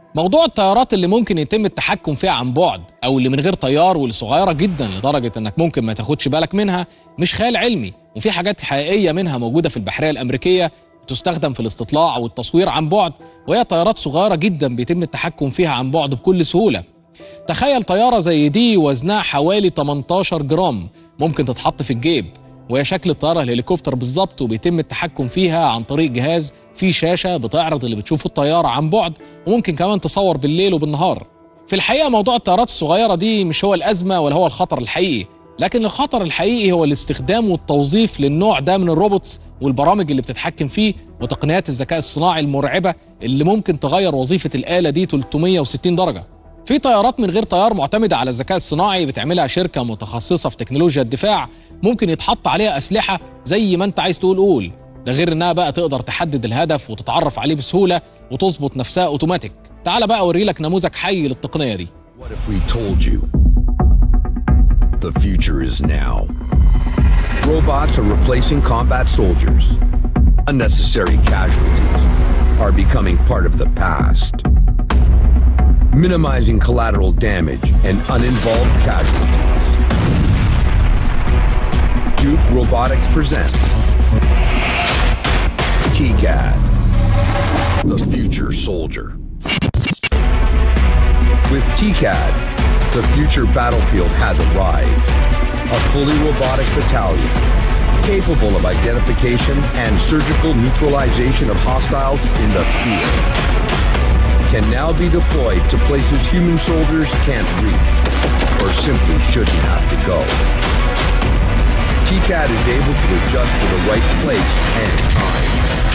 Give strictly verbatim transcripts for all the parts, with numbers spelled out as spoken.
موضوع الطيارات اللي ممكن يتم التحكم فيها عن بعد او اللي من غير طيار واللي صغيره جدا لدرجه انك ممكن ما تاخدش بالك منها مش خيال علمي، وفي حاجات حقيقيه منها موجوده في البحريه الامريكيه بتستخدم في الاستطلاع والتصوير عن بعد، وهي طيارات صغيره جدا بيتم التحكم فيها عن بعد بكل سهوله. تخيل طياره زي دي وزنها حوالي تمنتاشر جرام ممكن تتحط في الجيب، وهي شكل الطياره الهليكوبتر بالظبط، وبيتم التحكم فيها عن طريق جهاز فيه شاشه بتعرض اللي بتشوفه الطياره عن بعد، وممكن كمان تصور بالليل وبالنهار. في الحقيقه موضوع الطيارات الصغيره دي مش هو الازمه ولا هو الخطر الحقيقي، لكن الخطر الحقيقي هو الاستخدام والتوظيف للنوع ده من الروبوتس والبرامج اللي بتتحكم فيه وتقنيات الذكاء الصناعي المرعبه اللي ممكن تغير وظيفه الاله دي تلتمية وستين درجه. في طيارات من غير طيار معتمده على الذكاء الصناعي بتعملها شركه متخصصه في تكنولوجيا الدفاع، ممكن يتحط عليها اسلحه زي ما انت عايز تقول قول، ده غير انها بقى تقدر تحدد الهدف وتتعرف عليه بسهوله وتظبط نفسها اوتوماتيك. تعال بقى اوري لك نموذج حي للتقنيه دي. What if we told you the future is now? Robots are replacing combat soldiers. Unnecessary casualties are becoming part of the past. Minimizing collateral damage and uninvolved casualties. Duke Robotics presents T CAD, the future soldier. With T CAD, the future battlefield has arrived. A fully robotic battalion, capable of identification and surgical neutralization of hostiles in the field, can now be deployed to places human soldiers can't reach or simply shouldn't have to go. T CAD is able to adjust to the right place and time.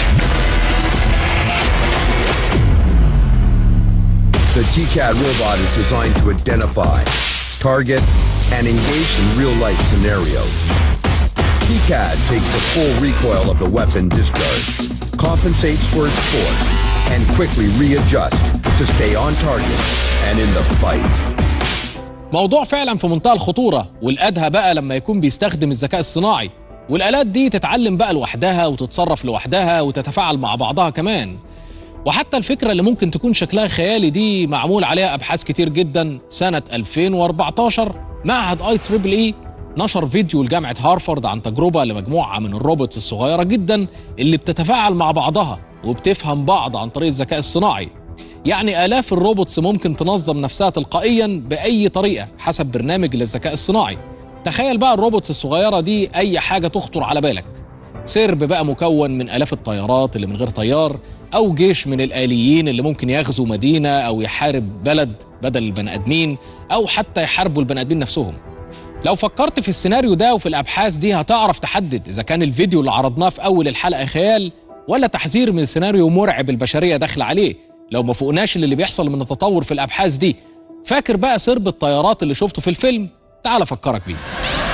The T CAD robot is designed to identify, target, and engage in real-life scenarios. T CAD takes the full recoil of the weapon discharge, compensates for its force, and quickly readjusts to stay on target and in the fight. موضوع فعلا في منتهى الخطورة، والأدهى بقى لما يكون بيستخدم الذكاء الصناعي والآلات دي تتعلم بقى لوحدها وتتصرف لوحدها وتتفاعل مع بعضها كمان. وحتى الفكرة اللي ممكن تكون شكلها خيالي دي معمول عليها أبحاث كتير جدا. سنة ألفين وأربعتاشر معهد آي تريبل إي نشر فيديو لجامعة هارفارد عن تجربة لمجموعة من الروبوتس الصغيرة جدا اللي بتتفاعل مع بعضها وبتفهم بعض عن طريق الذكاء الصناعي. يعني آلاف الروبوتس ممكن تنظم نفسها تلقائيا بأي طريقة حسب برنامج للذكاء الصناعي. تخيل بقى الروبوتس الصغيرة دي أي حاجة تخطر على بالك، سرب بقى مكون من آلاف الطيارات اللي من غير طيار، أو جيش من الآليين اللي ممكن يغزو مدينة أو يحارب بلد بدل البني آدمين، أو حتى يحاربوا البني آدمين نفسهم. لو فكرت في السيناريو ده وفي الأبحاث دي هتعرف تحدد إذا كان الفيديو اللي عرضناه في أول الحلقة خيال ولا تحذير من سيناريو مرعب البشرية داخلة عليه لو ما فوقناش اللي بيحصل من التطور في الأبحاث دي. فاكر بقى سرب الطيارات اللي شفته في الفيلم؟ تعال أفكرك بيه.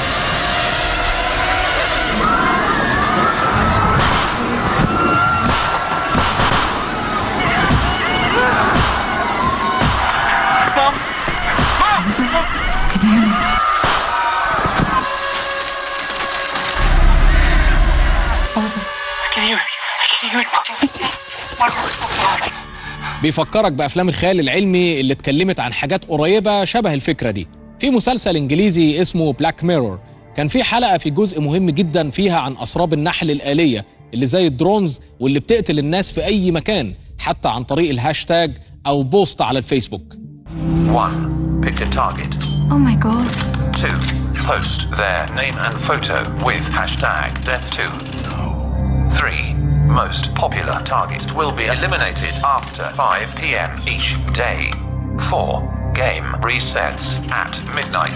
بيفكرك بأفلام الخيال العلمي اللي اتكلمت عن حاجات قريبة شبه الفكرة دي. في مسلسل إنجليزي اسمه بلاك ميرور كان في حلقة في جزء مهم جدا فيها عن أسراب النحل الآلية اللي زي الدرونز واللي بتقتل الناس في أي مكان حتى عن طريق الهاشتاج أو بوست على الفيسبوك. one. Pick a target. Oh my god. two. Post their name and photo with hashtag death two. three. Most popular target will be eliminated after five p m each day. four. Game resets at midnight.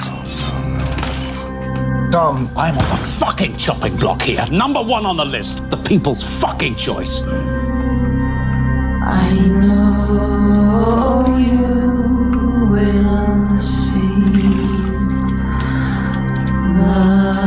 Tom, I'm on the fucking chopping block here. Number one on the list. The people's fucking choice. I know you will see the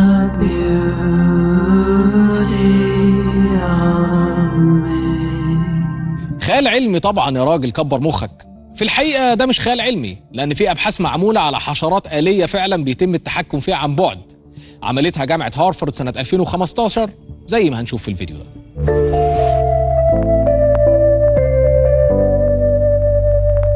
beauty of me. خيال علمي طبعا يا راجل، كبر مخك. في الحقيقة ده مش خيال علمي، لأن في أبحاث معمولة على حشرات آلية فعلا بيتم التحكم فيها عن بعد، عملتها جامعة هارفارد سنة ألفين وخمستاشر زي ما هنشوف في الفيديو ده.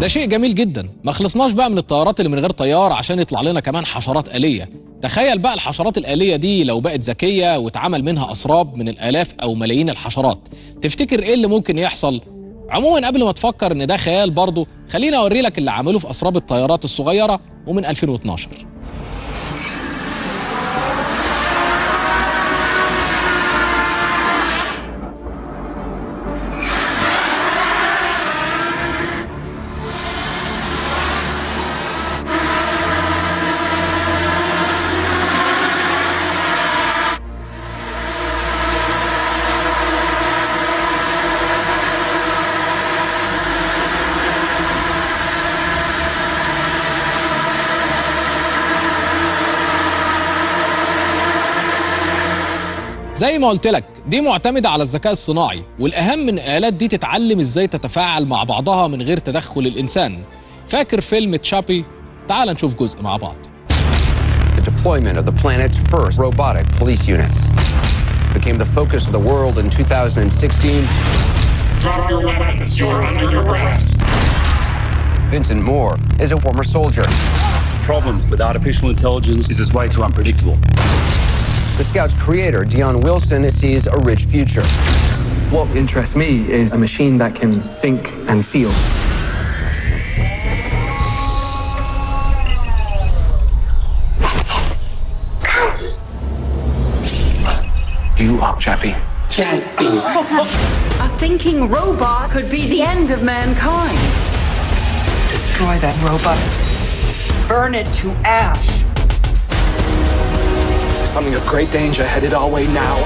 ده شيء جميل جدا. ما خلصناش بقى من الطيارات اللي من غير طيار عشان يطلع لنا كمان حشرات آلية. تخيل بقى الحشرات الآلية دي لو بقت ذكية واتعمل منها أسراب من الآلاف أو ملايين الحشرات، تفتكر إيه اللي ممكن يحصل؟ عموما قبل ما تفكر إن ده خيال برضه، خليني أوري لك اللي عملوه في أسراب الطيارات الصغيرة ومن ألفين واثناشر. زي ما قلت لك دي معتمدة على الذكاء الصناعي، والأهم من الآلات دي تتعلم إزاي تتفاعل مع بعضها من غير تدخل الإنسان. فاكر فيلم تشابي؟ تعال نشوف جزء مع بعض. The deployment of the planet's first robotic police units became the focus of the world in two thousand sixteen. Drop your weapons, you're under arrest. Vincent Moore is a former soldier. The problem with artificial intelligence is it's way too unpredictable. The Scout's creator, Dion Wilson, sees a rich future. What interests me is a machine that can think and feel. You are Chappie. Chappie. A thinking robot could be the end of mankind. Destroy that robot. Burn it to ash. Something of great danger headed our way now.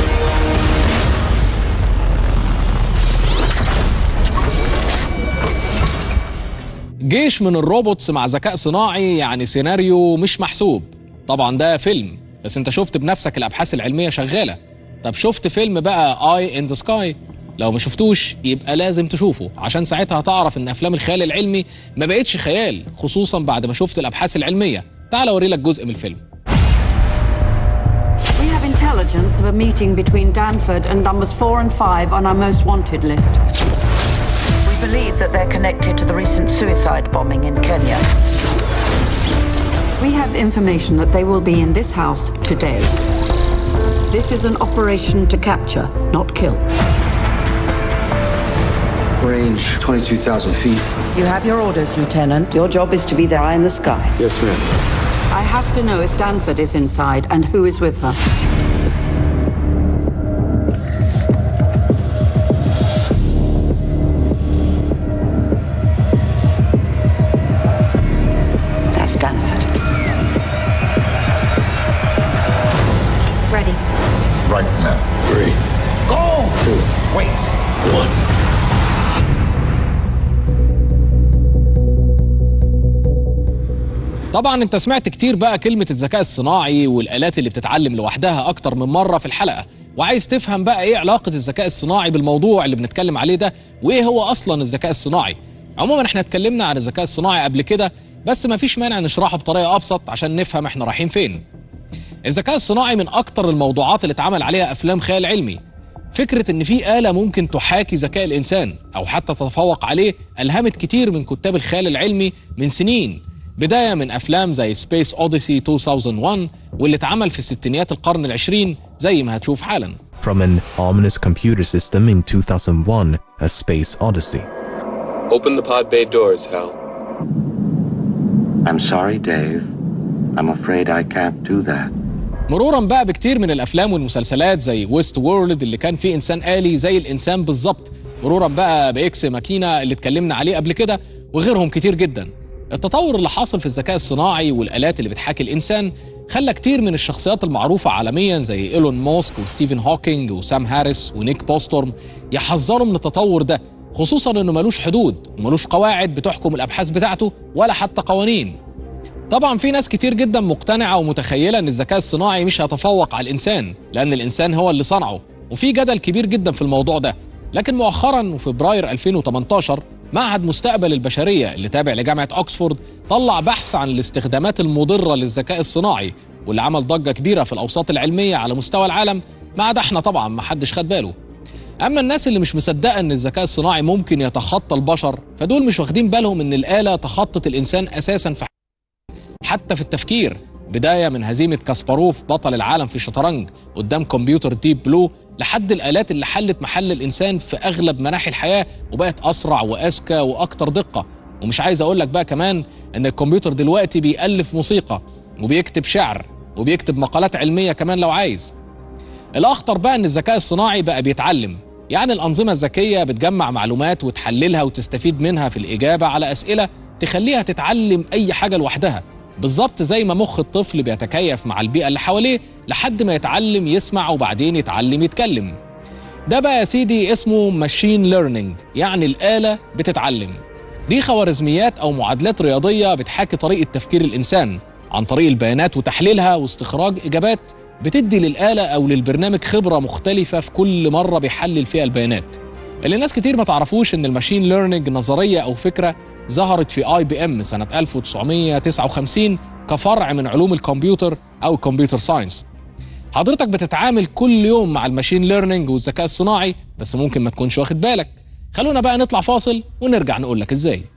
جيش من الروبوتس مع ذكاء صناعي، يعني سيناريو مش محسوب. طبعا ده فيلم، بس انت شفت بنفسك الابحاث العلميه شغاله. طب شفت فيلم بقى اي ان ذا سكاي؟ لو ما شفتوش يبقى لازم تشوفه، عشان ساعتها هتعرف ان افلام الخيال العلمي ما بقتش خيال، خصوصا بعد ما شفت الابحاث العلميه. تعال اوري لك جزء من الفيلم. We have intelligence of a meeting between Danford and numbers four and five on our most wanted list. We believe that they're connected to the recent suicide bombing in Kenya. We have information that they will be in this house today. This is an operation to capture, not kill. Range twenty-two thousand feet. You have your orders, Lieutenant. Your job is to be the eye in the sky. Yes, ma'am. I have to know if Danford is inside and who is with her. That's Danford. Ready. Right now. Three. Go! Two. Wait. One. طبعا انت سمعت كتير بقى كلمة الذكاء الصناعي والآلات اللي بتتعلم لوحدها أكتر من مرة في الحلقة، وعايز تفهم بقى إيه علاقة الذكاء الصناعي بالموضوع اللي بنتكلم عليه ده، وإيه هو أصلا الذكاء الصناعي. عموما احنا اتكلمنا عن الذكاء الصناعي قبل كده، بس ما فيش مانع نشرحه بطريقة أبسط عشان نفهم احنا رايحين فين. الذكاء الصناعي من أكتر الموضوعات اللي اتعمل عليها أفلام خيال علمي. فكرة إن في آلة ممكن تحاكي ذكاء الإنسان أو حتى تتفوق عليه ألهمت كتير من كتاب الخيال العلمي من سنين، بداية من أفلام زي سبيس أوديسي ألفين وواحد واللي اتعمل في الستينيات القرن العشرين زي ما هتشوف حالا. From an ominous computer system in two thousand one, A Space Odyssey. Open the pod bay doors, Hal. I'm sorry, Dave. I'm afraid I can't do that. مرورا بقى بكتير من الأفلام والمسلسلات زي ويست وورلد اللي كان فيه إنسان آلي زي الإنسان بالظبط، مرورا بقى بإكس ماكينة اللي اتكلمنا عليه قبل كده، وغيرهم كتير جدا. التطور اللي حاصل في الذكاء الصناعي والآلات اللي بتحاكي الإنسان خلى كتير من الشخصيات المعروفة عالميا زي إيلون ماسك وستيفن هوكينج وسام هاريس ونيك بوستورم يحذروا من التطور ده، خصوصا إنه ملوش حدود وملوش قواعد بتحكم الأبحاث بتاعته ولا حتى قوانين. طبعا في ناس كتير جدا مقتنعة ومتخيلة إن الذكاء الصناعي مش هيتفوق على الإنسان لأن الإنسان هو اللي صنعه، وفي جدل كبير جدا في الموضوع ده. لكن مؤخرا وفي فبراير ألفين وتمنتاشر معهد مستقبل البشرية اللي تابع لجامعة أكسفورد طلع بحث عن الاستخدامات المضرة للذكاء الصناعي، واللي عمل ضجة كبيرة في الأوساط العلمية على مستوى العالم، ما عدا احنا طبعا ما حدش خد باله. اما الناس اللي مش مصدقه ان الذكاء الصناعي ممكن يتخطى البشر فدول مش واخدين بالهم ان الآلة تخطت الانسان اساسا في حتى في التفكير، بدايه من هزيمه كاسباروف بطل العالم في الشطرنج قدام كمبيوتر ديب بلو لحد الآلات اللي حلت محل الانسان في اغلب مناحي الحياه وبقت اسرع واذكى واكتر دقه. ومش عايز اقول لك بقى كمان ان الكمبيوتر دلوقتي بيألف موسيقى وبيكتب شعر وبيكتب مقالات علميه كمان لو عايز. الاخطر بقى ان الذكاء الصناعي بقى بيتعلم، يعني الانظمه الذكيه بتجمع معلومات وتحللها وتستفيد منها في الاجابه على اسئله تخليها تتعلم اي حاجه لوحدها، بالظبط زي ما مخ الطفل بيتكيف مع البيئه اللي حواليه لحد ما يتعلم يسمع وبعدين يتعلم يتكلم. ده بقى يا سيدي اسمه ماشين ليرنينج، يعني الآلة بتتعلم. دي خوارزميات او معادلات رياضيه بتحاكي طريقه تفكير الانسان عن طريق البيانات وتحليلها واستخراج اجابات بتدي للآلة او للبرنامج خبره مختلفه في كل مره بيحلل فيها البيانات. اللي ناس كتير ما تعرفوش ان الماشين ليرنينج نظريه او فكره ظهرت في اي بي ام سنه ألف وتسعمية وتسعة وخمسين كفرع من علوم الكمبيوتر او الكمبيوتر ساينس. حضرتك بتتعامل كل يوم مع الماشين ليرنينج والذكاء الصناعي بس ممكن ما تكونش واخد بالك. خلونا بقى نطلع فاصل ونرجع نقول لك ازاي.